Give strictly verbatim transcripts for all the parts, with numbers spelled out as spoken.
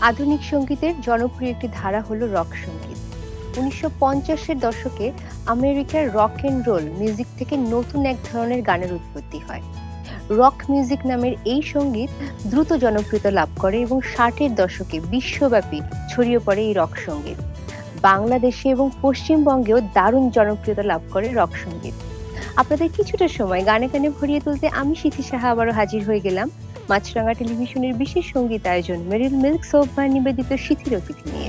আধুনিক সঙ্গীতের জনপ্রিয় একটি ধারা হলো রক সঙ্গীত। উনিশশো পঞ্চাশের দশকে আমেরিকার রক অ্যান্ড রোল মিউজিক থেকে নতুন এক ধরনের গানের উৎপত্তি হয়। রক মিউজিক নামের এই সঙ্গীত দ্রুত জনপ্রিয়তা লাভ করে এবং ষাটের দশকে বিশ্বব্যাপী ছড়িয়ে পড়ে এই রক সঙ্গীত। বাংলাদেশে এবং পশ্চিমবঙ্গেও দারুণ জনপ্রিয়তা লাভ করে রক সঙ্গীত। আপনাদের কিছুটা সময় গানে গানে ভরিয়ে তুলতে আমি সিথি সাহা আবারও হাজির হয়ে গেলাম মাছরাঙা টেলিভিশনের বিশেষ সঙ্গীত আয়োজন মেরিল মিল্ক সোপ বার নিবেদিত সিথির অতিথি নিয়ে।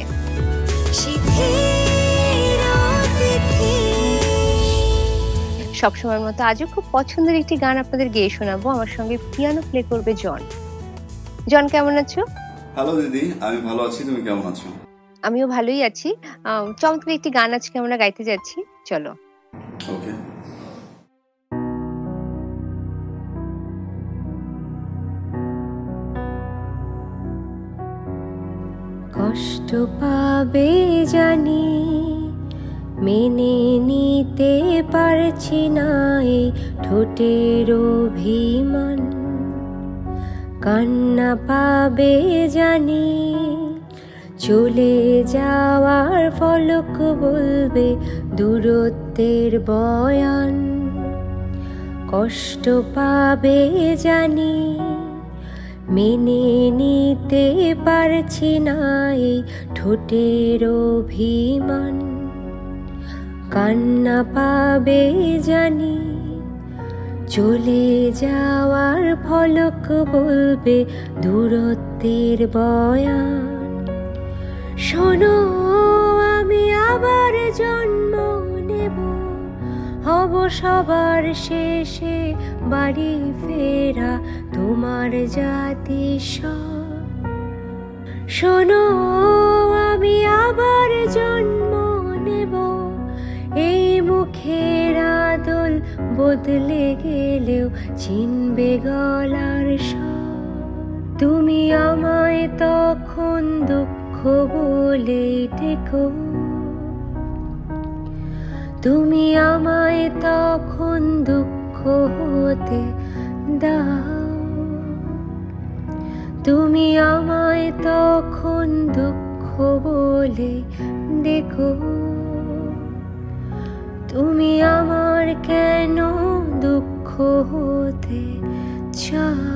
সবসময়ের মতো আজও খুব পছন্দের একটি গান আপনাদের গেয়ে শোনাবো। আমার সঙ্গে পিয়ানো প্লে করবে জন। জন, কেমন আছো? হ্যালো দিদি, আমি ভালো আছি। তুমি কেমন আছো? আমিও ভালোই আছি। চমৎকার একটি গান আজকে আমরা গাইতে যাচ্ছি, চলো। ওকে। কষ্ট পাবে জানি, মেনে নিতে পারছি না এই ঠোঁটের অভিমান। কান্না পাবে জানি, চলে যাওয়ার ফলক বলবে দূরত্বের বয়ান। কষ্ট পাবে জানি, মেনে নিতে পারছি না এই ঠোঁটের অভিমান। কান্না পাবে জানি, চলে যাওয়ার ফলক বলবে দূরত্বের বয়ান। শোনো, আমি আবার জন্ম নেব, হব সবার শেষে বাড়ি ফেরা তোমার জাতিস্বর। শোনো, আমি আবার জন্ম নেব, এই মুখের আদল বদলে গেলেও চিনবে গলার স্বর। তুমি আমায় তখন দুঃখ বলে ডেকো, তুমি আমায় তখন দুঃখ হতে দাও। তুমি আমায় তখন দুঃখ বলে দেখো, তুমি আমার কেন দুঃখ হতে চাও।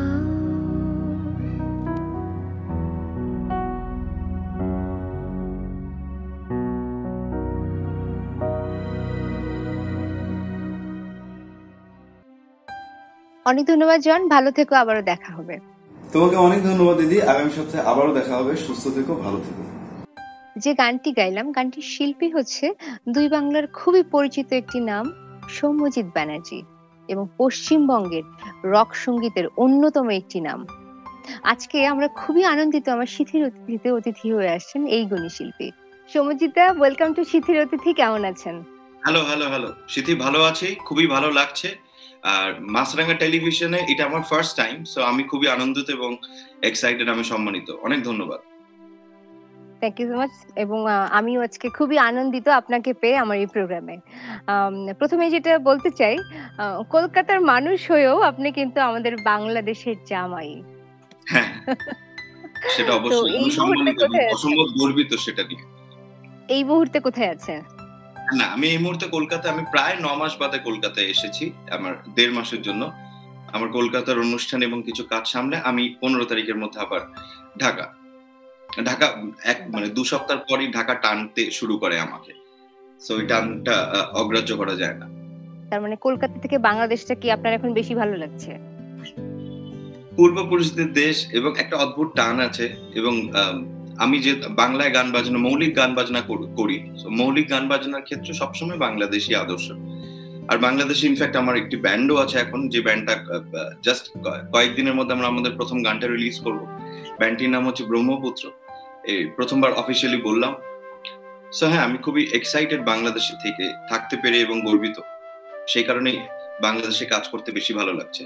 অনেক ধন্যবাদ জন, ভালো থেকো, আবারও দেখা হবে। তোমাকে অনেক ধন্যবাদ দিদি, আগামী সপ্তাহে আবারও দেখা হবে। সুস্থ থেকো, ভালো থেকো। যে গানটি গাইলাম, গানটির শিল্পী হচ্ছে দুই বাংলার খুবই পরিচিত একটি নাম সৌম্যজিৎ ব্যানার্জি এবং পশ্চিমবঙ্গের রক সঙ্গীতের অন্যতম একটি নাম। আজকে আমরা খুবই আনন্দিত, আমার সিথির অতিথিতে অতিথি হয়ে আসছেন এই গুণী শিল্পী সৌম্যজিৎ দা। ওয়েলকাম টু সিথির অতিথি, কেমন আছেন? হ্যালো হ্যালো হ্যালো সিথি, ভালো আছি, খুবই ভালো লাগছে। আর মাছরাঙা টেলিভিশনে এটা আমার ফার্স্ট টাইম, সো আমি খুবই আনন্দিত এবং এক্সাইটেড, আমি সম্মানিত। অনেক ধন্যবাদ। Thank you so much. এবং আমিও আজকে খুবই আনন্দিত আপনাকে পেয়ে আমার এই প্রোগ্রামে। প্রথমে যেটা বলতে চাই, কলকাতার মানুষ হয়েও আপনি কিন্তু আমাদের বাংলাদেশের জামাই। হ্যাঁ, সেটা অবশ্যই আমি সম্মানিত এবং অসম্ভব গর্বিত সেটা নিয়ে। এই মুহূর্তে কোথায় আছে? না, আমি এই মুহূর্তে কলকাতা, আমি প্রায় ন মাস বাদে কলকাতায় এসেছি, আমার দেড় মাসের জন্য। আমার কলকাতার অনুষ্ঠান এবং কিছু কাজ সামলে আমি পনেরো তারিখের মধ্যে আবার ঢাকা ঢাকা এক মানে দু সপ্তাহ পরই ঢাকা টানতে শুরু করে আমাকে, সো এই টানটা অগ্রাহ্য করা যায় না। তার মানে কলকাতা থেকে বাংলাদেশটা কি আপনার এখন বেশি ভালো লাগছে? পূর্বপুরুষদের দেশ এবং একটা অদ্ভুত টান আছে। এবং আমি যে বাংলায় গান বাজনা, মৌলিক গান বাজনা করি, মৌলিক গান বাজনার ক্ষেত্রে সবসময় বাংলাদেশি আদর্শ। আর বাংলাদেশে ইনফ্যাক্ট আমার একটি ব্যান্ডও আছে এখন, যে ব্যান্ডটা জাস্ট কয়েকদিনের মধ্যে আমরা আমাদের প্রথম গানটা রিলিজ করব। ব্যান্ডটির নাম হচ্ছে ব্রহ্মপুত্র। এই প্রথমবার অফিসিয়ালি বললাম। সো হ্যাঁ, আমি খুবই এক্সাইটেড বাংলাদেশে থেকে থাকতে পেরে এবং গর্বিত। সেই কারণেই বাংলাদেশে কাজ করতে বেশি ভালো লাগছে।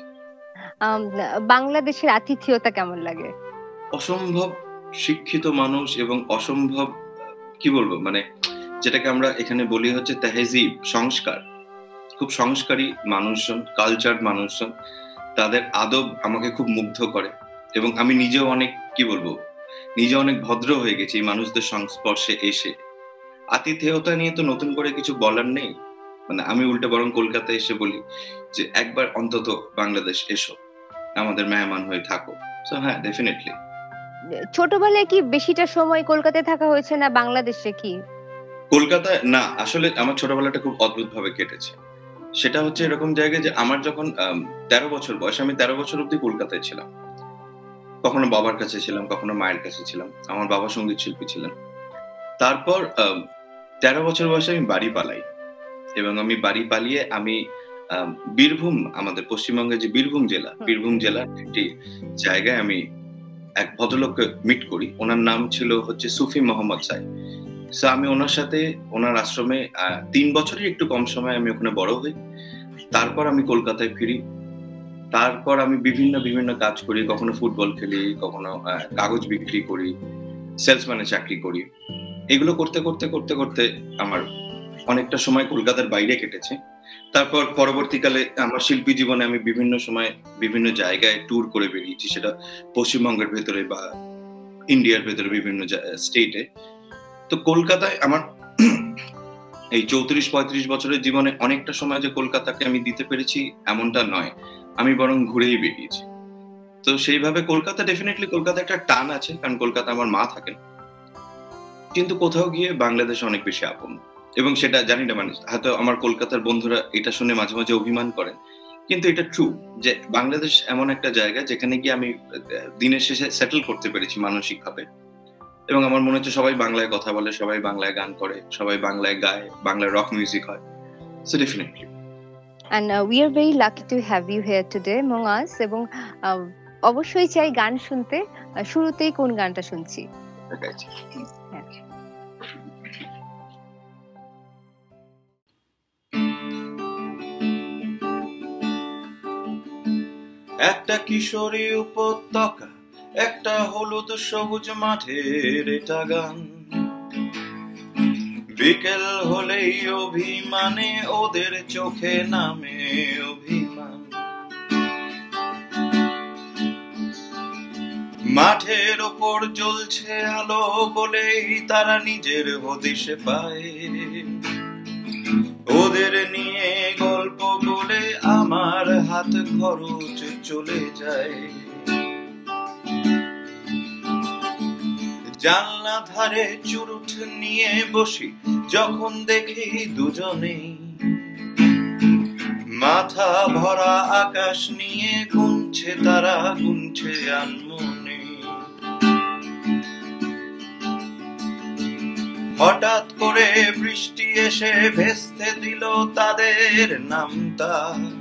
বাংলাদেশের আতিথেয়তা কেমন লাগে? অসম্ভব শিক্ষিত মানুষ এবং অসম্ভব কি বলবো, মানে যেটাকে আমরা এখানে বলি হচ্ছে তেহেজিব, সংস্কার। খুব সংস্কারী মানুষজন, কালচার মানুষজন, তাদের আদব আমাকে খুব মুগ্ধ করে। এবং আমি নিজেও অনেক কি বলবো নিজে অনেক ভদ্র হয়ে গেছি এই মানুষদের সংস্পর্শে এসে। আতিথেয়তা নিয়ে তো নতুন করে কিছু বলার নেই। মানে আমি উল্টে বরং কলকাতায় এসে বলি যে একবার অন্তত বাংলাদেশ এসো, আমাদের মেহমান হয়ে থাকো। সো হ্যাঁ, ডেফিনেটলি। ছোটবেলায় কি বেশিটা সময় কলকাতায় থাকা হয়েছে না বাংলাদেশে? কি কলকাতায় না, আসলে আমার ছোটবেলাটা খুব অদ্ভুত ভাবে কেটেছে। সেটা হচ্ছে এরকম জায়গায় যে আমার যখন আম তেরো বছর বয়স, আমি তেরো বছর অব্দি কলকাতায় ছিলাম। কখনো বাবার কাছে ছিলাম, কখনো মায়ের কাছে ছিলাম। আমার বাবা সঙ্গীত শিল্পী ছিলেন। তারপর আম তেরো বছর বয়সে আমি বাড়ি পালাই এবং আমি বাড়ি পালিয়ে আমি আম বীরভূম, আমাদের পশ্চিমবঙ্গের যে বীরভূম জেলা, হুম। বীরভূম জেলার একটি জায়গায় আমি এক ভদ্রলোককে মিট করি। উনার নাম ছিল হচ্ছে সুফি মোহাম্মদ সাইদ। সো আমি ওনার সাথে ওনার আশ্রমে আ তিন বছরের একটু কম সময়ে আমি ওখানে বড় হই। তারপর আমি কলকাতায় ফিরি। তারপর আমি বিভিন্ন, বিভিন্ন কাজ করি। কখনো ফুটবল খেলি, কখনো আ কাগজ বিক্রি করি, সেলসম্যানের চাকরি করি। এগুলো করতে, করতে, করতে, করতে আমার অনেকটা সময় কলকাতার বাইরে কেটেছে। তারপর পরবর্তীকালে আমার শিল্পী জীবনে আমি বিভিন্ন সময় বিভিন্ন জায়গায় ট্যুর করে বেরিয়েছি। সেটা পশ্চিমবঙ্গের ভেতরে বা ইন্ডিয়ার ভেতরে বিভিন্ন জা স্টেটে। তো কলকাতায় আমার এই চৌত্রিশ পঁয়ত্রিশ বছরের জীবনে অনেকটা সময় যে কলকাতাকে আমি দিতে পেরেছি এমনটা নয়। আমি বরং ঘুরেই বেরিয়েছি। তো সেইভাবে কলকাতা, ডেফিনিটলি কলকাতা একটা টান আছে, কারণ কলকাতা আমার মা থাকেন। কিন্তু কোথাও গিয়ে বাংলাদেশ অনেক বেশি আপন। এবং সেটা জানি না, মানে হয়তো আমার কলকাতার বন্ধুরা এটা শুনে মাঝে, মাঝে অভিমান করেন। কিন্তু এটা ট্রু যে বাংলাদেশ এমন একটা জায়গা যেখানে গিয়ে আমি আ দিনের শেষে সেটেল করতে পেরেছি মানসিকভাবে। এবং আমার মনে হচ্ছে সবাই বাংলায় কথা বলে, সবাই বাংলায় গান করে, সবাই বাংলায় গায়, বাংলায় রক মিউজিক হয়। So definitely. And uh, we are very lucky to have you here today among us. এবং আহ, অবশ্যই চাই গান শুনতে। আহ, শুরুতেই কোন গানটা শুনছি? ঠিক আছে। হ্যাঁ। একটা কিশোরী উপত্যকা, একটা হলুদ সবুজ মাঠের এটা গান। বিকেল হলেই অভিমানে ওদের চোখে নামে অভিমান। মাঠের ওপর জ্বলছে আলো বলেই তারা নিজের হদিশ পায়। ওদের নিয়ে গল্প বলে আমার হাত খরচ চলে যায়। জানলা ধারে চুরুট নিয়ে বসি যখন দেখি দুজনেই, মাথা ভরা আকাশ নিয়ে গুনছে তারা, গুনছে আনমনে। হঠাৎ করে বৃষ্টি এসে ভেস্তে দিল তাদের নামটা।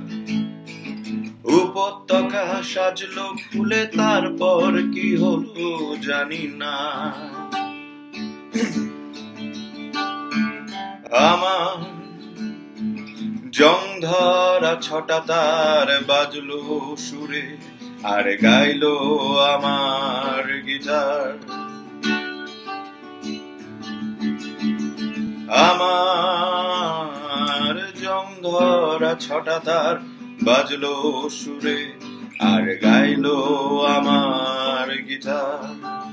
উপত্যকা সাজলো ফুলে, তারপর কি হলো জানি না। আমার জং ধরা ছটা তার বাজলো সুরে, আর গাইলো আমার গিটার। আমার জং ধরা ছটা তার বাজলো সুরে, আর গাইলো আমার গিটার।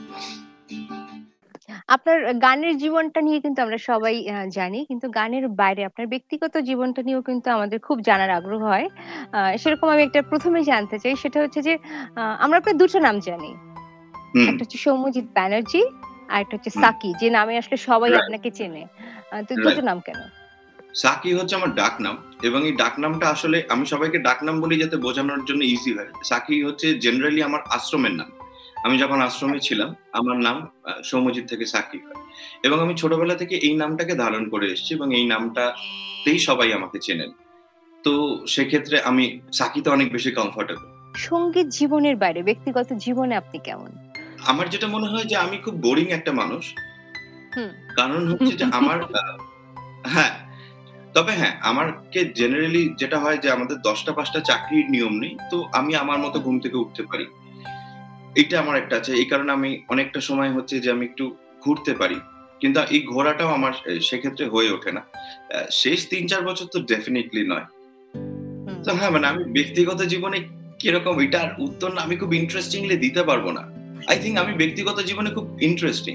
আপনার গানের জীবনটা নিয়ে কিন্তু আমরা সবাই আহ, জানি, কিন্তু গানের বাইরে আপনার ব্যক্তিগত জীবনটা নিয়েও কিন্তু আমাদের খুব জানার আগ্রহ হয়। আহ, সেরকম আমি একটা প্রথমে জানতে চাই, সেটা হচ্ছে যে আহ, আমরা আপনার দুটো নাম জানি। হুম, একটা হচ্ছে সৌম্যজিৎ ব্যানার্জি, আর একটা হচ্ছে হুম। সাকি, যে নামে আসলে সবাই Right. আপনাকে চেনে। আহ, তো Right. দুটো নাম কেন? সাকি হচ্ছে আমার ডাক নাম, এবং এই ডাক নামটা আসলে আমি সবাইকে ডাক নাম বলি যাতে বোঝানোর জন্য ইজি হয়। সাকি হচ্ছে জেনারেলি আমার আশ্রমের নাম। আমি যখন আশ্রমে ছিলাম আমার নাম আহ, সৌম্যজিৎ থেকে সাকি হয়, এবং আমি ছোটবেলা থেকে এই নামটাকে ধারণ করে এসেছি এবং এই নামটাতেই সবাই আমাকে চেনেন। তো সেক্ষেত্রে আমি সাকিতে অনেক বেশি কমফোর্টেবল। সঙ্গীত জীবনের বাইরে ব্যক্তিগত জীবনে আপনি কেমন? আমার যেটা মনে হয় যে আমি খুব বোরিং একটা মানুষ। হুম। কারণ হচ্ছে যে আমার আহ, হ্যাঁ, তবে হ্যাঁ, আমারকে জেনারেলি যেটা হয় যে আমাদের দশটা পাঁচটা চাকরির নিয়ম নেই, তো আমি আমার মতো ঘুম থেকে উঠতে পারি। এটা আমার একটা আছে, এই কারণে আমি অনেকটা সময় হচ্ছে যে আমি একটু ঘুরতে পারি, কিন্তু এই ঘোরাটাও আমার আহ, সেক্ষেত্রে হয়ে ওঠে না। আহ, শেষ তিন চার বছর তো ডেফিনেটলি নয়। হুম। তো হ্যাঁ, মানে আমি ব্যক্তিগত জীবনে কিরকম, এটার উত্তর না আমি খুব ইন্টারেস্টিংলি দিতে পারবো না। আই থিঙ্ক আমি ব্যক্তিগত জীবনে খুব ইন্টারেস্টিং।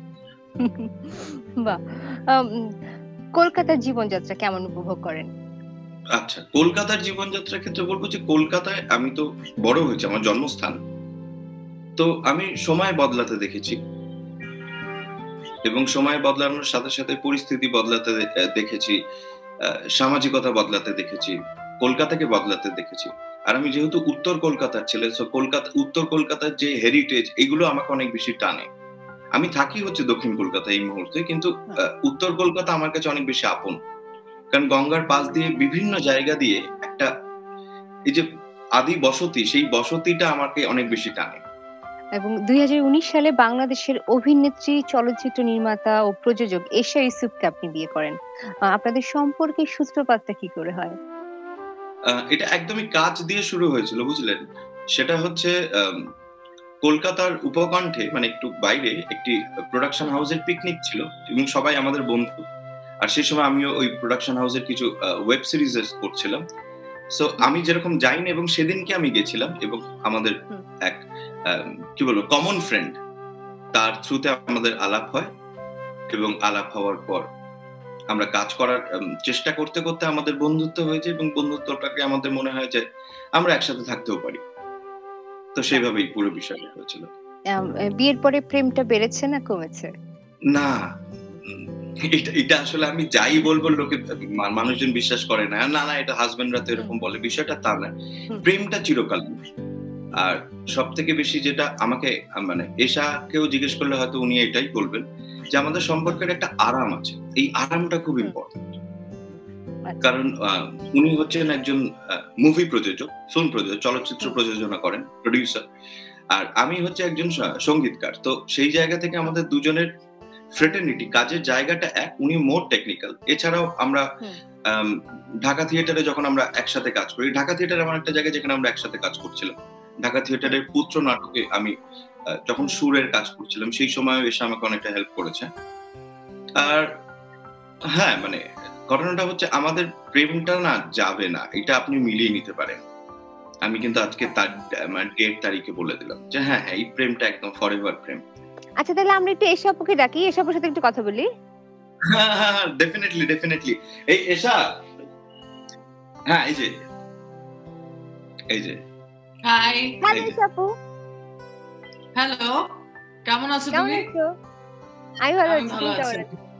বাহ। আম, কলকাতার জীবনযাত্রা কেমন উপভোগ করেন? আচ্ছা, কলকাতার জীবনযাত্রার ক্ষেত্রে বলবো যে কলকাতায় আমি তো বড় হয়েছি, আমার জন্মস্থান, তো আমি সময় বদলাতে দেখেছি এবং সময় বদলানোর সাথে সাথে পরিস্থিতি বদলাতে দেখেছি, সামাজিকতা বদলাতে দেখেছি, কলকাতাকে বদলাতে দেখেছি। আর আমি যেহেতু উত্তর কলকাতার ছেলে, সো কলকাতা উত্তর কলকাতার যে হেরিটেজ এগুলো আমাকে অনেক বেশি টানে। আমি থাকি হচ্ছে দক্ষিণ কলকাতা এই মুহূর্তে, কিন্তু উত্তর কলকাতা আমার কাছে অনেক বেশি আপন, কারণ গঙ্গার পাশ দিয়ে বিভিন্ন জায়গা দিয়ে একটা এই যে আদি বসতি, সেই বসতিটা আমাকে অনেক বেশি টানে। এবং দুই হাজার উনিশ সালে বাংলাদেশের অভিনেত্রী, চলচ্চিত্র নির্মাতা ও প্রযোজক এশা ইউসুফকে আপনি বিয়ে করেন। আপনাদের সম্পর্কের সূত্রপাতটা কি করে হয়? এটা একদমই কাজ দিয়ে শুরু হয়েছিল, বুঝলেন। সেটা হচ্ছে কলকাতার উপকণ্ঠে, মানে একটু বাইরে একটি প্রোডাকশন হাউসের পিকনিক ছিল এবং সবাই আমাদের বন্ধু। আর সেই সময় আমিও ওই প্রোডাকশন হাউসের কিছু ওয়েব সিরিজ করছিলাম। সো আমি যেরকম যাইনি, এবং সেদিনকে আমি গেছিলাম এবং আমাদের এক কি বলবো কমন ফ্রেন্ড, তার থ্রুতে আমাদের আলাপ হয় এবং আলাপ হওয়ার পর আমরা কাজ করার চেষ্টা করতে করতে আমাদের বন্ধুত্ব হয়েছে এবং বন্ধুত্বটাকে আমাদের মনে হয় যে আমরা একসাথে থাকতেও পারি। তো সেইভাবেই পুরো বিষয়টা হয়েছিল। বিয়ের পরে প্রেমটা বেড়েছে না কমেছে? না, এটা এটা আসলে আমি যাই বলবো লোকে মানুষজন বিশ্বাস করে না, না না এটা হাজবেন্ডরা তো এরকম বলে, বিষয়টা তা না। প্রেমটা চিরকালীন। আর সব থেকে বেশি যেটা আমাকে মানে এশাকেও জিজ্ঞেস করলে হয়তো উনি এটাই বলবেন যে আমাদের সম্পর্কের একটা আরাম আছে, এই আরামটা খুব ইম্পর্টেন্ট। কারণ উনি হচ্ছেন একজন মুভি প্রযোজক, ফিল্ম প্রযোজক, চলচ্চিত্র প্রযোজনা করেন, প্রডিউসার, আর আমি হচ্ছে একজন সঙ্গীতকার। তো সেই জায়গা থেকে আমাদের দুজনের ফ্রেটার্নিটি, কাজের জায়গাটা এক। উনি মোর টেকনিক্যাল। এছাড়াও আমরা ঢাকা থিয়েটারে যখন আমরা একসাথে কাজ করি, ঢাকা থিয়েটার এমন একটা জায়গা যেখানে আমরা একসাথে কাজ করছিলাম। ঢাকা থিয়েটারের পুত্র নাটকে আমি যখন সুরের কাজ করছিলাম, সেই সময় এসে আমাকে অনেকটা হেল্প করেছে। আর হ্যাঁ, মানে ঘটনাটা হচ্ছে আমাদের প্রেমটা না যাবে না, এটা আপনি মিলিয়ে নিতে পারেন। আমি কিন্তু আজকে তার মানে ডেট তারিখে বলে দিলাম যে হ্যাঁ হ্যাঁ এই প্রেমটা একদম ফরএভার প্রেম। আচ্ছা, তাহলে আমরা একটু এশা আপুকে ডাকি, এশা আপুর সাথে একটু কথা বলি। হ্যাঁ হ্যাঁ ডেফিনেটলি ডেফিনেটলি। এই এশা, হ্যাঁ এই যে এই যে হাই। হাই এশা আপু। হ্যালো, কেমন আছো তুমি? আমি ভালো আছি।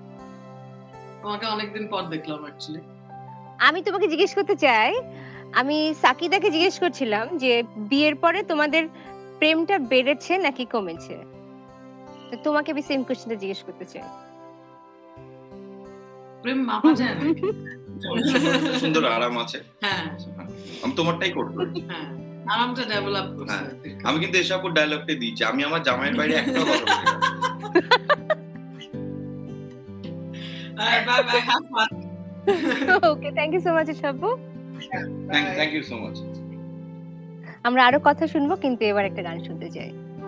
তোমাকে অনেকদিন পর দেখলাম অ্যাকচুয়ালি। আমি তোমাকে জিজ্ঞেস করতে চাই, আমি সাকিদাকে জিজ্ঞেস করছিলাম যে বিয়ের পরে তোমাদের প্রেমটা বেড়েছে নাকি কমেছে, তো তোমাকে আমি সেম কোশ্চেনটা জিজ্ঞেস করতে চাই। প্রেম মাপা যায় না, সুন্দর আরাম আছে। হ্যাঁ, আমি তোমারটাই করব। হ্যাঁ, আরামটা ডেভেলপ করছি। আমি কিন্তু এসব ডায়লগটা দিয়েছি, আমি আমার জামাইয়ের বাইরে একটাও কথা বলি না। Alright, bye bye. Have fun. Okay, thank you so much, Shabu. Thank, thank you so much. আমরা আরো কথা শুনবো, কিন্তু এবার একটা গান শুনতে চাই।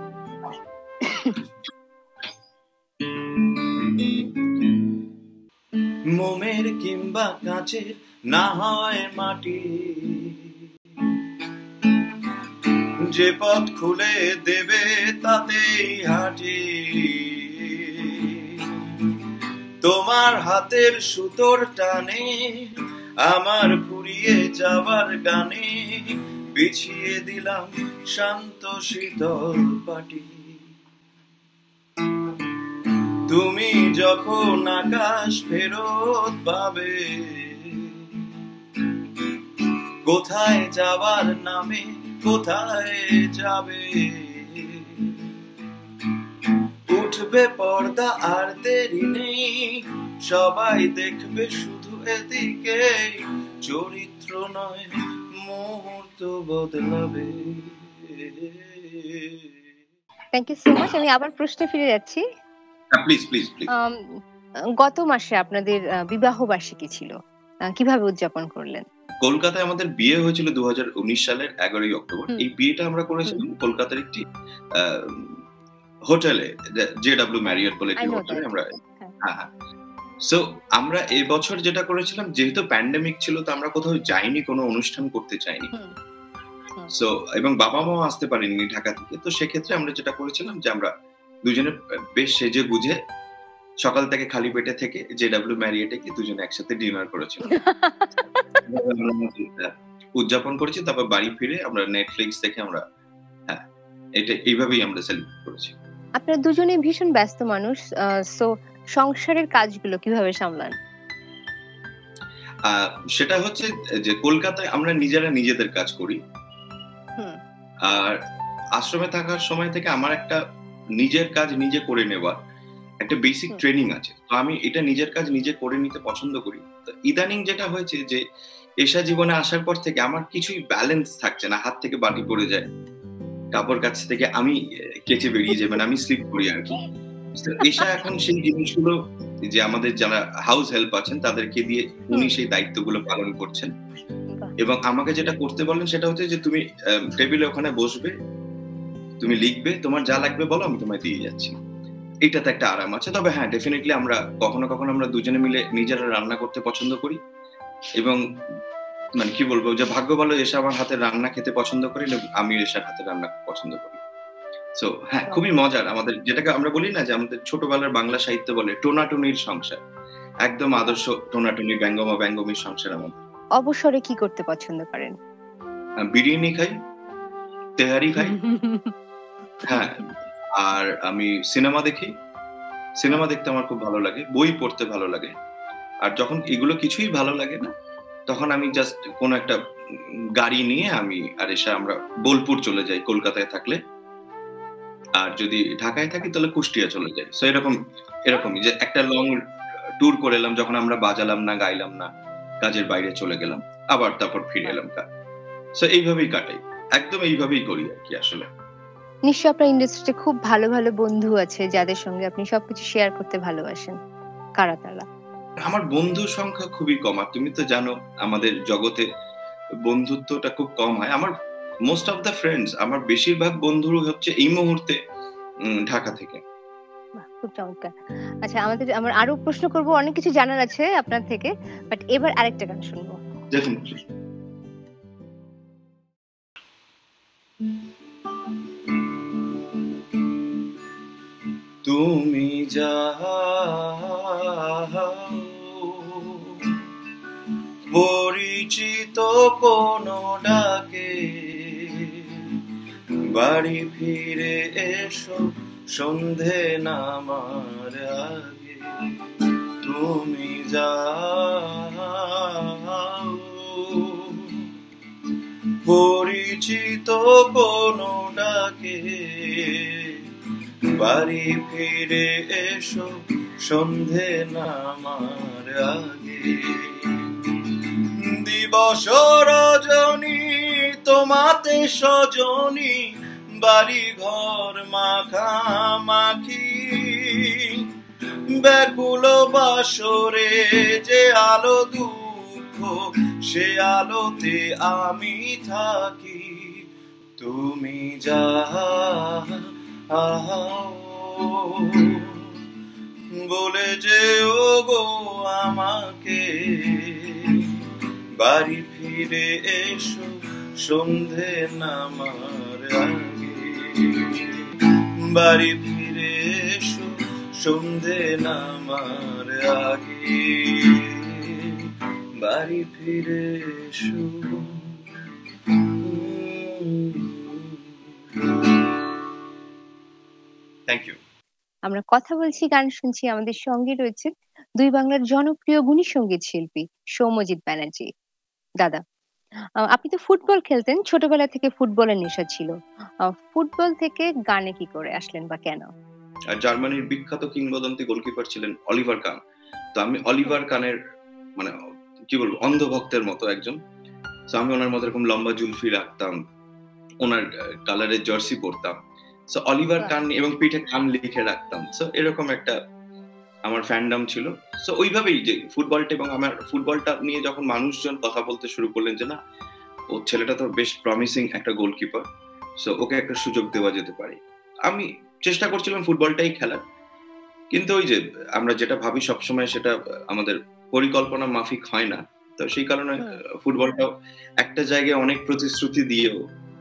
মোমের কিংবা কাঁচের না হয় মাটি, যে পথ খুলে দেবে তাতেই হাঁটি। তোমার হাতের সুতোর টানে আমার ফুরিয়ে যাবার গানে বিছিয়ে দিলাম শান্ত শীতল পাটি। তুমি যখন আকাশ ফেরত পাবে, কোথায় যাবার নামে কোথায় যাবে, উঠবে পর্দা আর দেরি নেই, সবাই দেখবে শুধু এদিকে, চরিত্র নয় মুহূর্ত বদলাবে। Thank you so much. আমি আবার প্রশ্নে ফিরে যাচ্ছি। Please please please. গত মাসে আপনাদের বিবাহ বার্ষিকী ছিল, কিভাবে উদযাপন করলেন? কলকাতায় আমাদের বিয়ে হয়েছিল দু হাজার উনিশ সালের এগারোই অক্টোবর। এই বিয়েটা আমরা করেছিলাম কলকাতার একটি হোটেলে, জে ডব্লিউ ম্যারিয়ট বলে একটি হোটেলে। আমরা হ্যাঁ হ্যাঁ সো আমরা এই বছর যেটা করেছিলাম, যেহেতু প্যান্ডেমিক ছিল, তো আমরা কোথাও যাইনি, কোনো অনুষ্ঠান করতে চাইনি। সো এবং বাবা মাও আসতে পারেননি ঢাকা থেকে, তো সেক্ষেত্রে আমরা যেটা করেছিলাম যে আমরা দুজনে বেশ সেজে বুঝে সকাল থেকে খালি পেটে থেকে জেডব্লিউ ম্যারিয়েটে গিয়ে দুজনে একসাথে ডিনার করেছিলাম। উদযাপন করেছি, তারপর বাড়ি ফিরে আমরা নেটফ্লিক্স দেখে আমরা হ্যাঁ এটা এইভাবেই আমরা সেলিব্রেট করেছি। আপনারা দুজনেই ভীষণ ব্যস্ত মানুষ, সো সংসারের কাজগুলো কিভাবে সামলান? আহ, সেটা হচ্ছে যে কলকাতায় আমরা নিজেরা নিজেদের কাজ করি, হুম আর আশ্রমে থাকার সময় থেকে আমার একটা নিজের কাজ নিজে করে নেওয়ার একটা বেসিক হুম। ট্রেনিং আছে। তো আমি এটা নিজের কাজ নিজে করে নিতে পছন্দ করি। তো ইদানিং যেটা হয়েছে যে পেশা জীবনে আসার পর থেকে আমার কিছুই ব্যালেন্স থাকছে না, হাত থেকে বাটি পড়ে যায়, কাপড় কাছ থেকে আমি আহ, কেচে বেরিয়ে যাবেন, আমি স্লিপ করি আর কি। তো এসা এখন সেই জিনিসগুলো যে আমাদের যারা হাউস হেল্প আছেন তাদেরকে দিয়ে উনি সেই দায়িত্বগুলো পালন করছেন, বাহ। এবং আমাকে যেটা করতে বলেন সেটা হচ্ছে যে তুমি টেবিলে ওখানে বসবে, তুমি লিখবে, তোমার যা লাগবে বলো, আমি তোমায় দিয়ে যাচ্ছি। এটাতে একটা আরাম আছে। তবে হ্যাঁ, ডেফিনেটলি আমরা কখনো কখনো আমরা দুজনে মিলে নিজেরা রান্না করতে পছন্দ করি, এবং মানে কি বলবো, যে ভাগ্য ভালো এসে আমার হাতে রান্না খেতে পছন্দ করি, এবং আমিও এসার হাতে রান্না পছন্দ করি। সো হ্যাঁ, খুবই মজার। আমাদের যেটাকে আমরা বলি না যে আমাদের ছোটবেলার বাংলা সাহিত্য বলে টোনাটুনির সংসার, একদম আদর্শ টোনাটুনি ব্যঙ্গমা ব্যঙ্গমীর সংসার আমাদের। অবসরে কি করতে পছন্দ করেন? আহ, বিরিয়ানি খাই, তেহারি খাই, হ্যাঁ, আর আমি সিনেমা দেখি। সিনেমা দেখতে আমার খুব ভালো লাগে, বই পড়তে ভালো লাগে। আর যখন এগুলো কিছুই ভালো লাগে না, তখন আমি জাস্ট কোন একটা উম, গাড়ি নিয়ে আমি আর এসে আমরা বোলপুর চলে যাই কলকাতায় থাকলে, আর যদি ঢাকায় থাকি তাহলে কুষ্টিয়া চলে যাই। সো এরকম এরকমই যে একটা লং ট্যুর করে এলাম, যখন আমরা বাজালাম না, গাইলাম না, কাজের বাইরে চলে গেলাম, আবার তারপর ফিরে এলাম কাজ। সো এইভাবেই কাটাই, একদম এইভাবেই করি আর কি। আসলে নিশ্চয় আপনার ইন্ডাস্ট্রিতে খুব ভালো ভালো বন্ধু আছে যাদের সঙ্গে আপনি সবকিছু শেয়ার করতে ভালোবাসেন। কারা তারা? আমার বন্ধুর সংখ্যা খুবই কম, আর তুমি তো জানো আমাদের জগতে বন্ধুত্বটা খুব কম হয়। আমার মোস্ট অফ দ্য ফ্রেন্ডস, আমার বেশিরভাগ বন্ধু হচ্ছে এই মুহূর্তে উম, ঢাকা থেকে। বাহ, খুব চমৎকার। আচ্ছা, আমাদের আমার আরো প্রশ্ন করব, অনেক কিছু জানার আছে আপনার থেকে, বাট এবার আরেকটা গান শুনবো। ডেফিনেটলি। তুমি যাও পরিচিত কোন ডাকে, বাড়ি ফিরে এসো সন্ধে নামার আগে। তুমি যাও পরিচিত কোন ডাকে, বাড়ি ফিরে এসো সন্ধে নামার আগে। দিবস রজনী তোমাতে সজনী, বাড়ি ঘর মাখামাখি, ব্যাকুল বাসরে যে আলো দুঃখ, সে আলোতে আমি থাকি। তুমি যাও বলে যেও গো আমাকে, বাড়ি ফিরে এসো সন্ধে নামার আগে। বাড়ি ফিরে এসো সন্ধে নামার আগে, বাড়ি ফিরে এসো। Thank you. আমরা কথা বলছি, গান শুনছি, আমাদের সঙ্গে রয়েছে দুই বাংলার জনপ্রিয় গুণী সঙ্গীত শিল্পী সৌম্যজিৎ ব্যানার্জি। দাদা, আহ, আপনি তো ফুটবল খেলতেন, ছোটবেলা থেকে ফুটবলের নেশা ছিল। আহ, ফুটবল থেকে গানে কি করে আসলেন বা কেন? আর জার্মানির বিখ্যাত কিংবদন্তি গোলকিপার ছিলেন অলিভার কান। তো আমি অলিভার কানের মানে কি বলবো অন্ধভক্তের মতো একজন। তো আমি ওনার মতো এরকম লম্বা জুলফি রাখতাম, ওনার কালারের জার্সি পরতাম। সো অলিভার কান এবং পিঠে কান লিখে রাখতাম। সো এরকম একটা আমার ফ্যান্ডাম ছিল। সো ওইভাবেই যে ফুটবলটা, এবং আমার ফুটবলটা নিয়ে যখন মানুষজন কথা বলতে শুরু করলেন যে না, ও ছেলেটা তো বেশ প্রমিসিং একটা গোলকিপার, সো ওকে একটা সুযোগ দেওয়া যেতে পারে। আমি চেষ্টা করছিলাম ফুটবলটাই খেলার, কিন্তু ওই যে আমরা যেটা ভাবি সবসময় সেটা আমাদের পরিকল্পনা মাফিক হয় না। তো সেই কারণে ফুটবলটাও একটা জায়গায় অনেক প্রতিশ্রুতি দিয়েও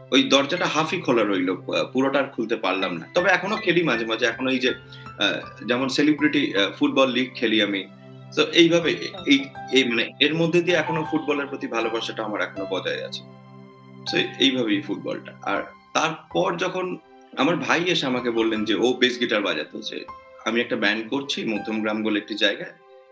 ওই দরজাটা হাফই খোলা রইলো, পুরোটা আর খুলতে পারলাম না। তবে এখনো খেলি মাঝে মাঝে, এখনো এই যে যেমন সেলিব্রিটি ফুটবল লিগ খেলি আমি, তো এইভাবে এই মানে এর মধ্যে দিয়ে এখনো ফুটবলের প্রতি ভালোবাসাটা আমার এখনো বজায় আছে। তো এইভাবেই ফুটবলটা। আর তারপর যখন আমার ভাই এসে আমাকে বললেন যে ও বেস গিটার বাজাতো, যে আমি একটা ব্যান্ড করছি মধ্যমগ্রাম বলে একটি জায়গায়,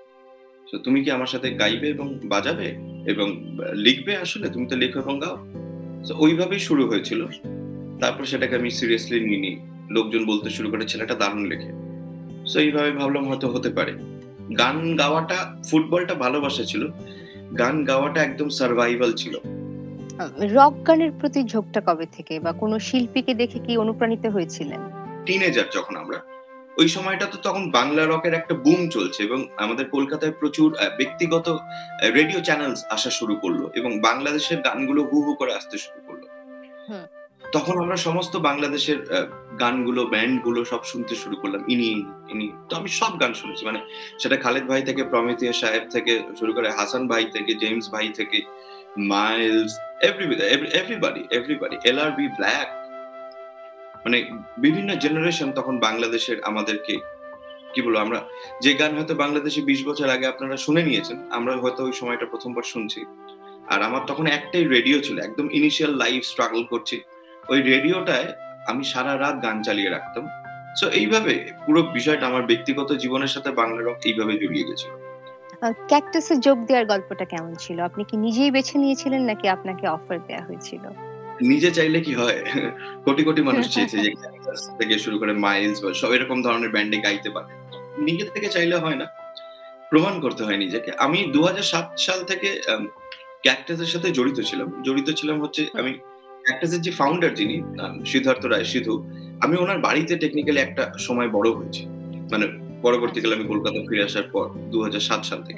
তো তুমি কি আমার সাথে গাইবে এবং বাজাবে এবং লিখবে, আসলে তুমি তো লেখো এবং গাও। তো ওইভাবেই শুরু হয়েছিল। তারপর সেটাকে আমি সিরিয়াসলি নিইনি, লোকজন বলতে শুরু করে ছেলেটা দারুণ লেখে। তো এইভাবে ভাবলাম হয়তো হতে পারে। গান গাওয়াটা, ফুটবলটা ভালোবাসা ছিল, গান গাওয়াটা একদম সার্ভাইভাল ছিল। রক গানের প্রতি ঝোঁকটা কবে থেকে, বা কোনো শিল্পীকে দেখে কি অনুপ্রাণিত হয়েছিলেন? টিনেজার যখন আমরা, ওই সময়টা তো তখন বাংলা রকের একটা বুম চলছে এবং আমাদের কলকাতায় প্রচুর ব্যক্তিগত রেডিও চ্যানেলস আসা শুরু করলো এবং বাংলাদেশের গানগুলো হু হু করে আসতে শুরু করলো। তখন আমরা সমস্ত বাংলাদেশের গানগুলো, ব্যান্ডগুলো সব শুনতে শুরু করলাম। ইনি ইনি তো আমি সব গান শুনেছি, মানে সেটা খালেদ ভাই থেকে, প্রমিথিয়াস সাহেব থেকে শুরু করে, হাসান ভাই থেকে, জেমস ভাই থেকে, Miles, everybody everybody L R B, black, মানে বিভিন্ন জেনারেশন তখন বাংলাদেশের আমাদেরকে কি বলবো, আমরা যে গান হয়তো বাংলাদেশে বিশ বছর আগে আপনারা শুনে নিয়েছেন, আমরা হয়তো ওই সময়টা প্রথমবার শুনছি। আর আমার তখন একটাই রেডিও ছিল, একদম ইনিশিয়াল লাইফ স্ট্রাগল করছি, ওই রেডিওটায় আমি সারা রাত গান চালিয়ে রাখতাম। সো এইভাবে পুরো বিষয়টা আমার ব্যক্তিগত জীবনের সাথে বাংলা রক এইভাবে জড়িয়ে গেছিল। ক্যাকটাসে যোগ দেওয়ার গল্পটা কেমন ছিল? আপনি কি নিজেই বেছে নিয়েছিলেন নাকি আপনাকে অফার দেওয়া হয়েছিল? নিজে চাইলে কি হয়, কোটি কোটি মানুষ চেয়েছে যে ক্যাকটাস থেকে শুরু করে মাইলস বা সব এরকম ধরনের ব্যান্ডে গাইতে পারে। নিজে থেকে চাইলে হয় না, প্রমাণ করতে হয় নিজেকে। আমি দু হাজার সাত সাল থেকে ক্যাকটাসের সাথে জড়িত ছিলাম। জড়িত ছিলাম হচ্ছে আমি ক্যাকটাসের যে ফাউন্ডার যিনি সিদ্ধার্থ রায় সিধু, আমি ওনার বাড়িতে টেকনিক্যালি একটা সময় বড় হয়েছি, মানে পরবর্তীকালে আমি কলকাতা ফিরে আসার পর দু হাজার সাত সাল থেকে।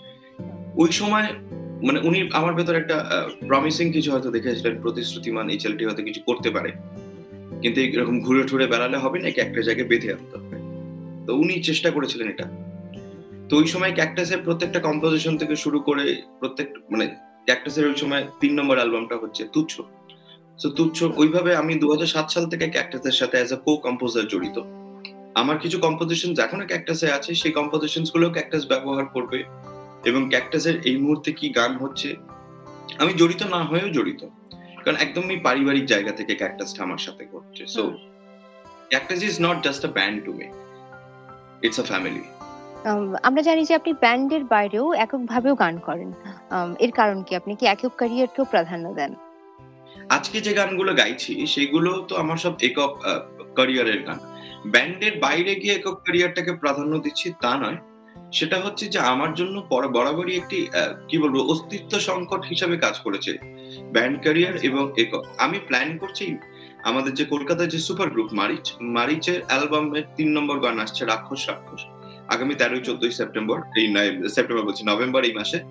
ওই সময় মানে উনি আমার ভেতর একটা প্রমিসিং কিছু হয়তো দেখেছিলেন, প্রতিশ্রুতিমান এই ছেলেটি হয়তো কিছু করতে পারে, কিন্তু এরকম ঘুরে ঠুরে বেড়ালে হবে না, একটা জায়গায় বেঁধে আনতে হবে। তো উনি চেষ্টা করেছিলেন এটা। তো ওই সময় ক্যাকটাসের প্রত্যেকটা কম্পোজিশন থেকে শুরু করে প্রত্যেক মানে ক্যাকটাসের ওই সময় তিন নম্বর অ্যালবামটা হচ্ছে তুচ্ছ। তো তুচ্ছ ওইভাবে আমি দু হাজার সাত সাল থেকে ক্যাকটাসের সাথে অ্যাজ এ কো কম্পোজার জড়িত। আমার কিছু কম্পোজিশন এখনো ক্যাকটাসে আছে, সেই কম্পোজিশন গুলো ক্যাকটাস ব্যবহার করবে এবং ক্যাকটাসের এই মুহূর্তে কি গান হচ্ছে আমি জড়িত না হয়েও জড়িত, কারণ একদমই পারিবারিক জায়গা থেকে ক্যাকটাসটা আমার সাথে করছে। So cactus is not just a band to me, it's a family. আমরা জানি যে আপনি ব্যান্ডের বাইরেও এককভাবেও গান করেন, এর কারণ কি? আপনি কি একক ক্যারিয়ারকেও প্রাধান্য দেন? আজকে যে গানগুলো গাইছি সেগুলো তো আমার সব একক ক্যারিয়ারের গান। ব্যান্ডের বাইরে গিয়ে একক ক্যারিয়ারটাকে প্রাধান্য দিচ্ছি তা নয়, সেটা হচ্ছে যে আমার জন্য বরাবরই একটি কি বলবো অস্তিত্ব সংকট হিসাবে কাজ করেছে ব্যান্ড ক্যারিয়ার এবং একক। আমি প্ল্যান করছি আমাদের যে কলকাতার যে সুপার গ্রুপ মারিচ, মারিচের অ্যালবামের তিন নম্বর গান আসছে রাক্ষস রাক্ষস, আগামী তেরোই চোদ্দই সেপ্টেম্বর, এই সেপ্টেম্বর বলছি নভেম্বর এই মাসে।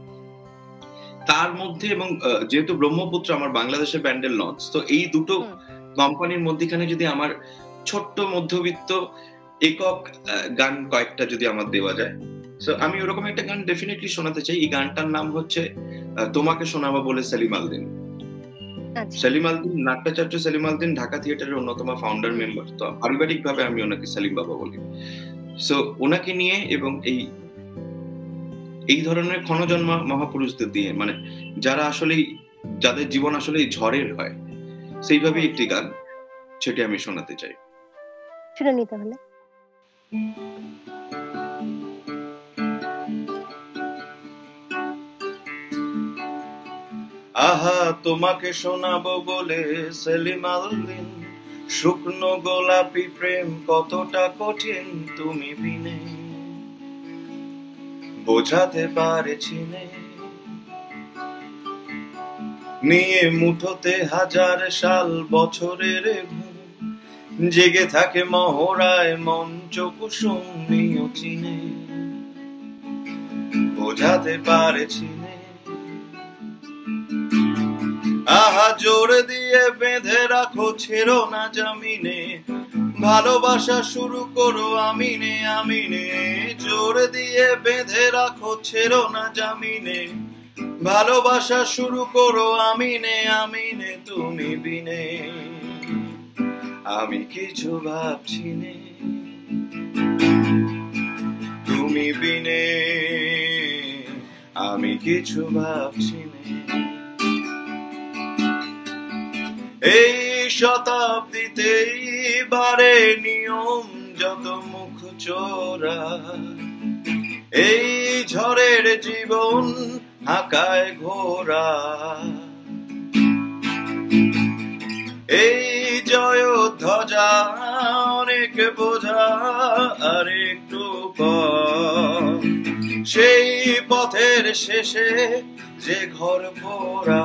তার মধ্যে এবং যেহেতু ব্রহ্মপুত্র আমার বাংলাদেশের ব্যান্ডের লঞ্চ, তো এই দুটো কোম্পানির মধ্যখানে যদি আমার ছোট্ট মধ্যবিত্ত একক গান কয়েকটা যদি আমার দেওয়া যায়, সো আমি ওরকম একটা গান ডেফিনেটলি শোনাতে চাই। এই গানটার নাম হচ্ছে তোমাকে শোনাবো বলে সেলিম আলদিন। সেলিম আলদিন, নাট্যাচার্য সেলিম আলদিন ঢাকা থিয়েটারের অন্যতম ফাউন্ডার মেম্বার। তো পারিবারিক ভাবে আমি ওনাকে সেলিম বাবা বলি। সো ওনাকে নিয়ে এবং এই এই ধরনের ক্ষণজন্মা মহাপুরুষদের দিয়ে, মানে যারা আসলে যাদের জীবন আসলে ঝড়ের হয়, সেইভাবে একটি গান সেটি আমি শোনাতে চাই। শুনে নিতে হলে আহা তোমাকে শোনাবো বলে সেলিম আলদিন, শুকনো গোলাপি প্রেম কতটা কঠিন তুমি বিনে বোঝাতে পারেছি নে, নিয়ে মুঠোতে হাজার সাল বছরের ঘুম, জেগে থাকে মহড়ায় মঞ্চ কুসুম নিয়ে চিনে বোঝাতে পারেছি নে। আহা জোর দিয়ে বেঁধে রাখো, ছেড়ো না জামিনে, ভালোবাসা শুরু করো আমিনে আমিনে, জোর দিয়ে বেঁধে রাখো, ছেড়ো না জামিনে, ভালোবাসা শুরু করো আমিনে আমিনে তুমি বিনে আমি কিছু ভাবছি নে তুমি বিনে আমি কিছু ভাবছি নে এই শতাব্দীতে বারে নিয়ম যত মুখ চোরা এই ঝড়ের জীবন হাকায় ঘোরা এই জয় ধ্বজা অনেক বোঝা আর একটু পর সেই পথের শেষে যে ঘর পোড়া।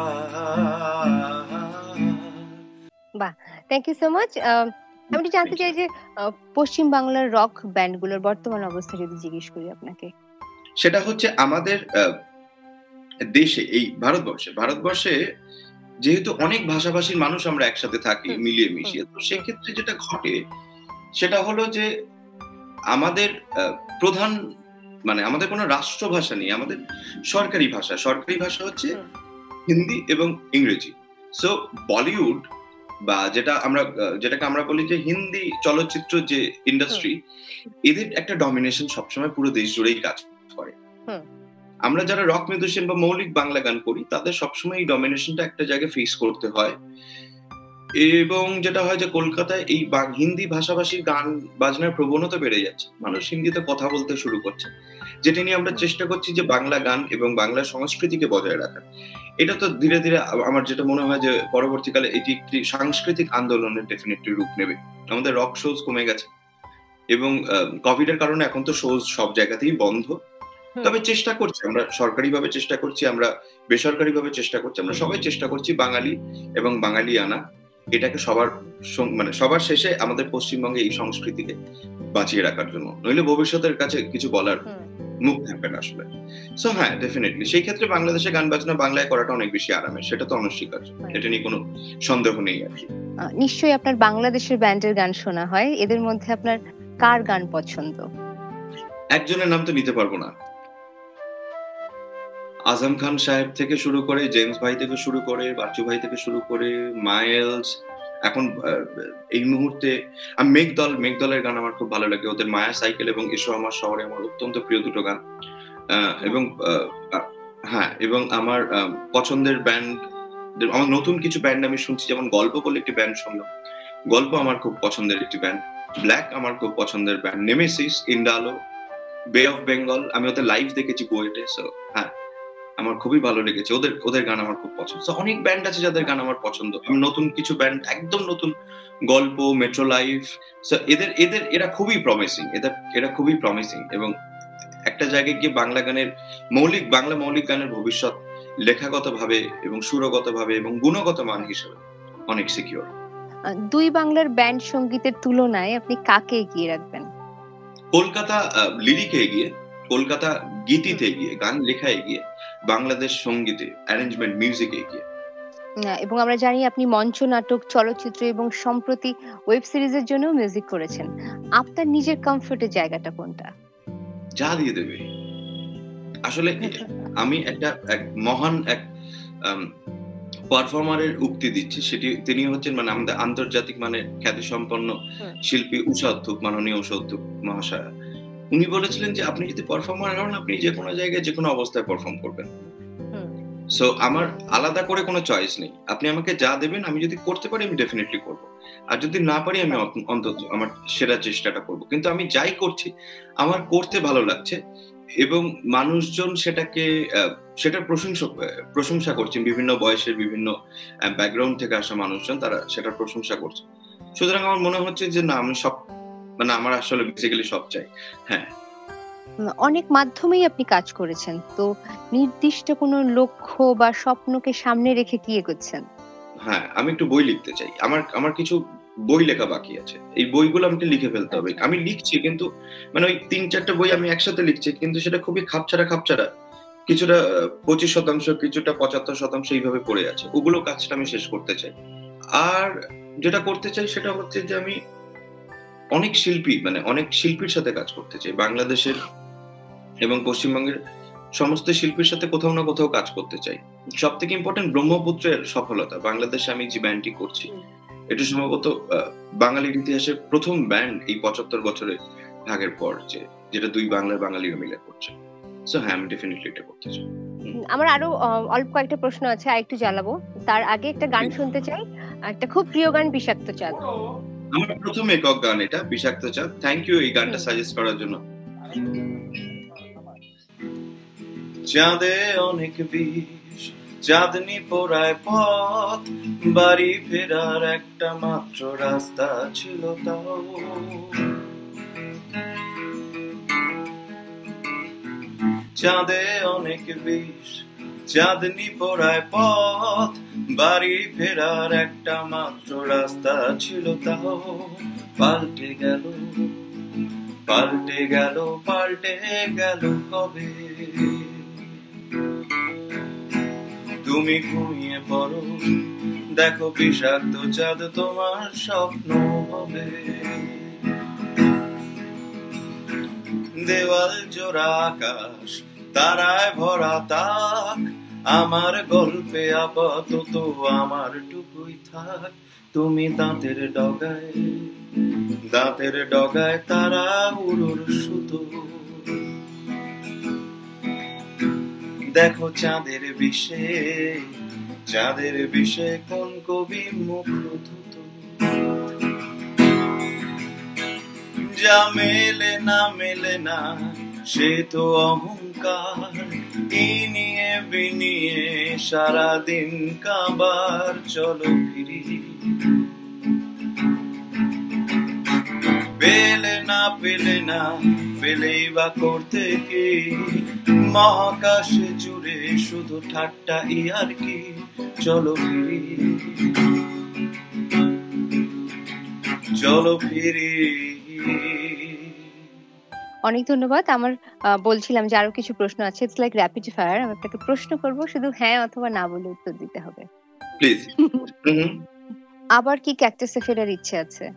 বাহ, থ্যাংক ইউ সো মাচ। আমি একটু জানতে চাই যে আহ, পশ্চিম বাংলার রক ব্যান্ডগুলোর বর্তমান অবস্থা যদি জিজ্ঞেস করি আপনাকে। সেটা হচ্ছে আমাদের আহ, দেশে এই ভারতবর্ষে ভারতবর্ষে যেহেতু অনেক ভাষাভাষীর মানুষ আমরা একসাথে থাকি হুম, মিলিয়ে হুম, মিশিয়ে, তো হুম, সেক্ষেত্রে যেটা ঘটে সেটা হলো যে আমাদের আহ, প্রধান মানে আমাদের কোনো রাষ্ট্রভাষা নেই, আমাদের সরকারি ভাষা সরকারি ভাষা হচ্ছে হুম, হিন্দি এবং ইংরেজি। সো বলিউড বা যেটা আমরা আহ, যেটাকে আমরা বলি যে হিন্দি চলচ্চিত্র যে ইন্ডাস্ট্রি, এদের একটা ডমিনেশন সবসময় পুরো দেশ জুড়েই কাজ করে। হুম। আমরা যারা রক মিউজিশিয়ান বা মৌলিক বাংলা গান করি তাদের সবসময় এই ডমিনেশনটা একটা জায়গায় ফেস করতে হয়। এবং যেটা হয় যে কলকাতায় এই বা- হিন্দি ভাষাভাষীর গান বাজনার প্রবণতা বেড়ে যাচ্ছে, মানুষ হিন্দিতে কথা বলতে শুরু করছে, যেটা নিয়ে আমরা চেষ্টা করছি যে বাংলা গান এবং বাংলা সংস্কৃতিকে বজায় রাখার। এটা তো ধীরে ধীরে আ- আমার যেটা মনে হয় যে পরবর্তীকালে এটি একটি সাংস্কৃতিক আন্দোলনের ডেফিনেটলি রূপ নেবে। আমাদের রক শোজ কমে গেছে এবং কোভিড এর কারণে এখন তো শোজ সব জায়গাতেই বন্ধ। হুম। তবে চেষ্টা করছি, আমরা সরকারিভাবে চেষ্টা করছি, আমরা বেসরকারিভাবে চেষ্টা করছি, আমরা সবাই চেষ্টা করছি বাঙালি এবং বাঙালিয়ানা এটাকে সবার সং- মানে সবার শেষে আমাদের পশ্চিমবঙ্গে এই সংস্কৃতিকে বাঁচিয়ে রাখার জন্য, নইলে ভবিষ্যতের কাছে কিছু বলার হুম। মুখ থাকবে না আসলে। সো হ্যাঁ, ডেফিনেটলি সেই ক্ষেত্রে বাংলাদেশে গান বাজনা বাংলায় করাটা অনেক বেশি আরামের, সেটা তো অনস্বীকার্য, এটা নিয়ে কোনো সন্দেহ নেই আর কি। আহ, নিশ্চয়ই আপনার বাংলাদেশের ব্যান্ডের গান শোনা হয়, এদের মধ্যে আপনার কার গান পছন্দ? একজনের নাম তো নিতে পারবো না, আজম খান সাহেব থেকে শুরু করে, জেমস ভাই থেকে শুরু করে, বাচ্চু ভাই থেকে শুরু করে, মাইলস, এখন আহ, এই মুহূর্তে আমি মেঘদল মেঘদলের গান আমার খুব ভালো লাগে, ওদের মায়া সাইকেল এবং এসো আমার শহরে আমার অত্যন্ত প্রিয় দুটো গান। আহ, এবং আহ, আহ, হ্যাঁ, এবং আমার আহ, পছন্দের ব্যান্ড, আমার নতুন কিছু ব্যান্ড আমি শুনছি, যেমন গল্প বলে একটি ব্যান্ড শুনলাম, গল্প আমার খুব পছন্দের একটি ব্যান্ড, ব্ল্যাক আমার খুব পছন্দের ব্যান্ড, নেমেসিস, ইন্ডালো, বে অফ বেঙ্গল, আমি ওদের লাইভ দেখেছি বুয়েটে। সো হ্যাঁ, আমার খুবই ভালো লেগেছে, ওদের ওদের গান আমার খুব পছন্দ। So, অনেক ব্যান্ড আছে যাদের গান আমার পছন্দ। আমি নতুন কিছু ব্যান্ড, একদম নতুন, গল্প, মেট্রো লাইফ, এদের এদের এরা খুবই প্রমিসিং, এদের এরা খুবই প্রমিসিং এবং একটা জায়গায় গিয়ে বাংলা গানের মৌলিক বাংলা মৌলিক গানের ভবিষ্যৎ লেখাগত ভাবে এবং সুরগত ভাবে এবং গুণগত মান হিসেবে অনেক সিকিউর। আহ, দুই বাংলার ব্যান্ড সঙ্গীতের তুলনায় আপনি কাকে এগিয়ে রাখবেন? কলকাতা লিরিকে এগিয়ে, কলকাতা গীতিতে এগিয়ে, গান লেখা এগিয়ে, বাংলাদেশ সঙ্গীতে অ্যারেঞ্জমেন্ট মিউজিকে এগিয়ে। আহ, এবং আমরা জানি আপনি মঞ্চ নাটক, চলচ্চিত্র এবং সম্প্রতি ওয়েব সিরিজের জন্য মিউজিক করেছেন। আপনার নিজের কমফোর্টের জায়গাটা কোনটা? যা দিয়ে দেবে আসলে। আমি একটা এক মহান এক পারফর্মারের উক্তি দিচ্ছি, সেটি তিনি হচ্ছেন মানে আমাদের আন্তর্জাতিক মানে খ্যাতিসম্পন্ন শিল্পী উষা অধ্যুক, মাননীয় উষা অধ্যুক মহাশয়া। উনি বলেছিলেন যে আপনি যদি পারফর্মার হন, আপনি যে কোনো জায়গায় যে কোনো অবস্থায় পারফর্ম করবেন। সো আমার আলাদা করে কোনো চয়েস নেই, আপনি আমাকে যা দেবেন আমি যদি করতে পারি আমি ডেফিনেটলি করব, আর যদি না পারি আমি অন্তত আমার সেরা চেষ্টাটা করব। কিন্তু আমি যাই করছি আমার করতে ভালো লাগছে এবং মানুষজন সেটাকে সেটার প্রশংসা প্রশংসা করছেন, বিভিন্ন বয়সের বিভিন্ন ব্যাকগ্রাউন্ড থেকে আসা মানুষজন তারা সেটার প্রশংসা করছে। সুতরাং আমার মনে হচ্ছে যে না, আমি সব মানে আমার আসলে বেসিক্যালি সব চাই। হ্যাঁ, অনেক মাধ্যমেই আপনি কাজ করেছেন, তো নির্দিষ্ট কোনো লক্ষ্য বা স্বপ্নকে সামনে রেখে কি এগোচ্ছেন? হ্যাঁ, আমি একটু বই লিখতে চাই, আমার আমার কিছু বই লেখা বাকি আছে, এই বইগুলো আমাকে লিখে ফেলতে হবে। আমি লিখছি কিন্তু মানে ওই তিন চারটা বই আমি একসাথে লিখছি, কিন্তু সেটা খুবই খাপছাড়া খাপছাড়া, কিছুটা পঁচিশ শতাংশ কিছুটা পঁচাত্তর শতাংশ এইভাবে পড়ে আছে, ওগুলো কাজটা আমি শেষ করতে চাই। আর যেটা করতে চাই সেটা হচ্ছে যে আমি অনেক শিল্পী মানে অনেক শিল্পীর সাথে কাজ করতে চাই, বাংলাদেশের এবং পশ্চিমবঙ্গের সমস্ত শিল্পীর সাথে কোথাও না কোথাও কাজ করতে চাই। সব থেকে ইম্পর্টেন্ট ব্রহ্মপুত্রের সফলতা। বাংলাদেশে আমি যে ব্যান্ডটি করছি এটা সম্ভবত বাঙালির ইতিহাসে প্রথম ব্যান্ড এই পঁচাত্তর বছরের ভাগের পর যে যেটা দুই বাংলার বাঙালিরা মিলে করছে। সো হ্যাঁ, আমি ডেফিনেটলি এটা করতে চাই। আমার আরো অল্প কয়েকটা প্রশ্ন আছে, আর একটু জ্বালাবো। তার আগে একটা গান শুনতে চাই, একটা খুব প্রিয় গান বিষাক্ত চাঁদ। আমার প্রথম একক গান এটা বিষাক্ত চাঁদ। থ্যাংক ইউ এই গানটা সাজেস্ট করার জন্য। চাঁদে অনেক বিষ, চাঁদনি পোড়ায় পথ, বাড়ি ফেরার একটা মাত্র রাস্তা ছিল তাও। চাঁদে অনেক বিষ, চাঁদনি পোড়ায় পথ, বাড়ি ফেরার একটা মাত্র রাস্তা ছিল তাও। পাল্টে গেল, পাল্টে গেল, পাল্টে গেল কবে। তুমি ঘুমিয়ে পড়ো, দেখো বিষাক্ত চাঁদ তোমার স্বপ্ন হবে। দেওয়াল জোড়া আকাশ, তারায় ভরা তাক, আমার গল্পে আপাতত আমার টুকুই থাক। তুমি দাঁতের ডগায়, দাঁতের ডগায় তারা উড়ুর সুতো। দেখো চাঁদের বিষে, চাঁদের বিষে কোন কবি মুখ ধুত। যা মেলে না মেলে না সে তো অহংকার, ই নিয়ে বিনিয়ে সারাদিন কাবার। চলো ফিরি, পেলে না পেলে না পেলেই বা করতে কি, মহাকাশে জুড়ে শুধু ঠাট্টা ই আর কি। চলো ফিরি, চলো ফিরি। অনেক ধন্যবাদ। আমার বলছিলাম যে আরো কিছু প্রশ্ন আছে, ইটস লাইক র্যাপিড ফায়ার। আমি আপনাকে প্রশ্ন করব, শুধু হ্যাঁ অথবা না বলে উত্তর দিতে হবে, প্লিজ। আবার কি ক্যাকটাসে ফেরার ইচ্ছে আছে?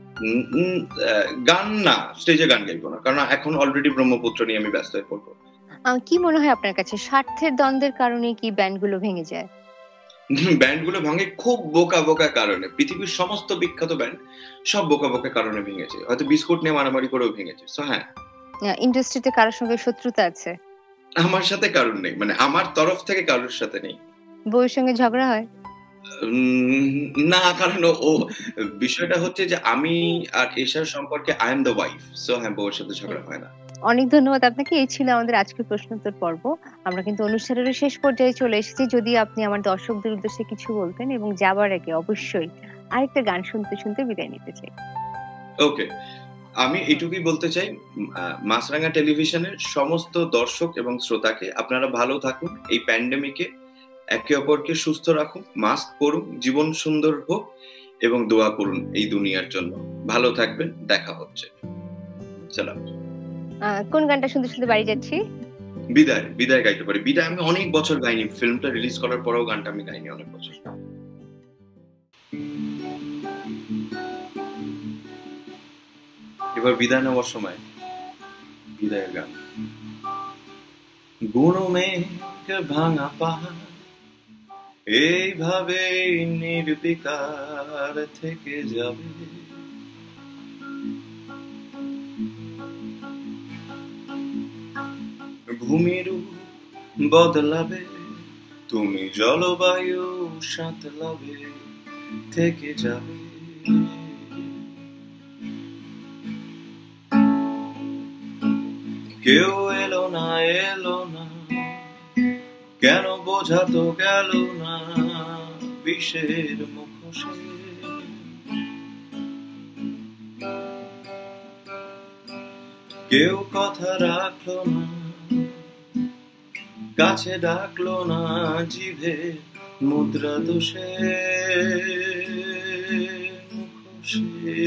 গান না, স্টেজে গান গাইবো না, কারণ এখন অলরেডি ব্রহ্মপুত্র নিয়ে আমি ব্যস্ত হয়ে পড়বো। কি মনে হয় আপনার কাছে, স্বার্থের দ্বন্দ্বের কারণে কি ব্যান্ডগুলো ভেঙে যায়? ব্যান্ডগুলো ভাঙে খুব বোকা বোকা কারণে। পৃথিবীর সমস্ত বিখ্যাত ব্যান্ড সব বোকা বোকা কারণে ভেঙেছে। হয়তো বিস্কুট নিয়ে মারামারি করেও ভেঙেছে। সো হ্যাঁ, ইন্ডাস্ট্রিতে কারোর সঙ্গে শত্রুতা আছে? আমার সাথে কারণ নেই, মানে আমার তরফ থেকে কারোর সাথে নেই। বউয়ের সঙ্গে ঝগড়া হয়? না, কারণ ও বিষয়টা হচ্ছে যে আমি আর এশার সম্পর্কে I am the wife. So হ্যাঁ, বউয়ের সাথে ঝগড়া হয় না। অনেক ধন্যবাদ আপনাকে। এই ছিল আমাদের আজকের প্রশ্নোত্তর পর্ব। আমরা কিন্তু অনুষ্ঠানের শেষ পর্যায়ে চলে এসেছি। যদি আপনি আমার দর্শকদের উদ্দেশ্যে কিছু বলতেন, এবং যাবার আগে অবশ্যই আরেকটা গান শুনতে শুনতে বিদায় নিতে চাই। ওকে, আমি এটুকুই বলতে চাই, মাছরাঙা টেলিভিশনের সমস্ত দর্শক এবং শ্রোতাকে আপনারা ভালো থাকুন, এই প্যান্ডেমিকে একে অপরকে সুস্থ রাখুন, মাস্ক পরুন, জীবন সুন্দর হোক এবং দোয়া করুন এই দুনিয়ার জন্য। ভালো থাকবেন, দেখা হচ্ছে। সালাম। কোন গানটা শুনতে শুনতে বাড়ি যাচ্ছি? বিদায়। বিদায় গাইতে পারি। বিদায় আমি অনেক বছর গাইনি, ফিল্মটা রিলিজ করার পরেও গানটা আমি গাইনি অনেক বছর। এবার বিদায় নেওয়ার সময় বিদায়ের গান। বুনো মেঘ ভাঙা পাহাড় এইভাবে নির্বিকার থেকে যাবে। ভূমির বদলাবে, তুমি জলবায়ু সাতলাবে, থেকে যাবে। কেউ এলো না এলো না, কেন বোঝাতো গেল না বিষের মুখোশে। কেউ কথা রাখলো না, কাছে ডাকলো না, জিভে মুদ্রা দোষে মুখোশে।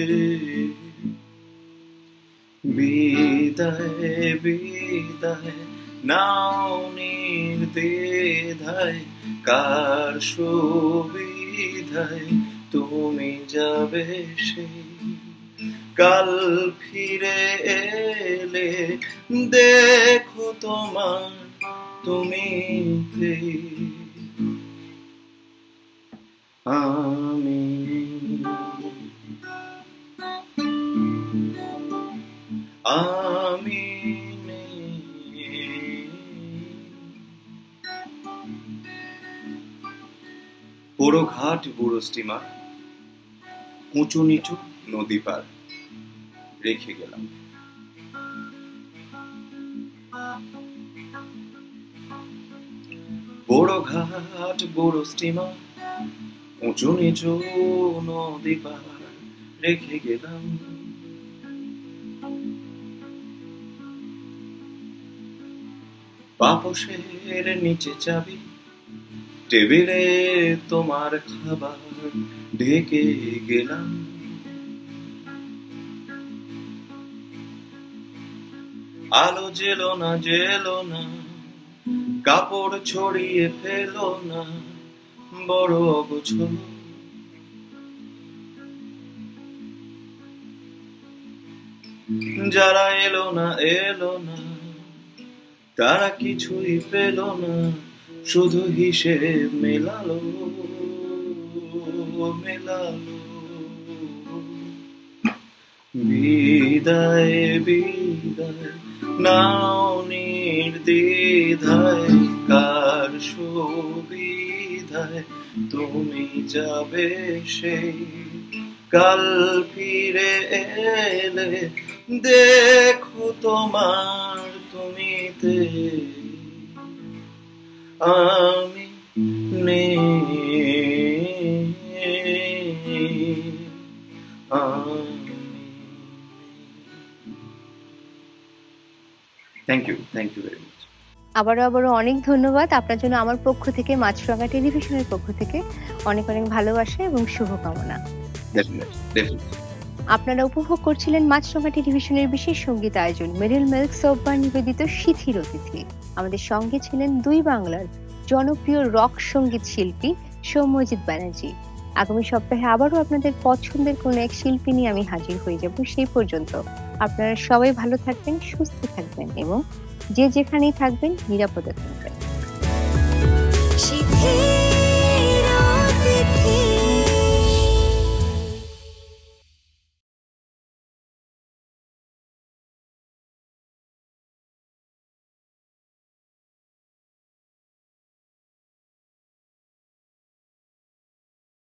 বিদায় বিদায় নাও নির্দ্বিধায়, কার সুবিধায় তুমি যাবে সেই। কাল ফিরে এলে দেখো তোমার তুমিতে আমি আমি বড় ঘাট বুড়ো স্টিমার উঁচু নিচু নদী পার রেখে গেলাম। বড় ঘাট বুড়ো স্টিমার উঁচু নিচু নদী পার রেখে গেলাম। পাপোশের নিচে চাবি টেবিলে তোমার খাবার ঢেকে গেলাম। আলো জেলো না জেলো না কাপড় ছড়িয়ে ফেলো না বড় অগোছল। যারা এলো না এলো না তারা কিছুই পেল না শুধু হিসেব মেলালো মেলালো। বিদায় বিদায় নাও নির্দ্বিধায় কার সুবিধায় তুমি যাবে সেই কাল ফিরে এলে দেখো তোমার তুমিতে আমি নেই আমি। Thank you thank you very much. আবারও আবারও অনেক ধন্যবাদ আপনার জন্য আমার পক্ষ থেকে, মাছরাঙা টেলিভিশনের পক্ষ থেকে অনেক অনেক ভালোবাসা এবং শুভকামনা। Definitely definitely. আপনারা উপভোগ করছিলেন মাছরাঙা টেলিভিশনের বিশেষ সঙ্গীত আয়োজন মেরিল মিল্ক সোপবার নিবেদিত শিথির অতিথি। আমাদের সঙ্গে ছিলেন দুই বাংলার জনপ্রিয় রক সঙ্গীত শিল্পী সৌম্যজিৎ ব্যানার্জি। আগামী সপ্তাহে আবারও আপনাদের পছন্দের কোনো এক শিল্পী নিয়ে আমি হাজির হয়ে যাব। সেই পর্যন্ত আপনারা সবাই ভালো থাকবেন, সুস্থ থাকবেন এবং যে যেখানেই থাকবেন নিরাপদে থাকবেন।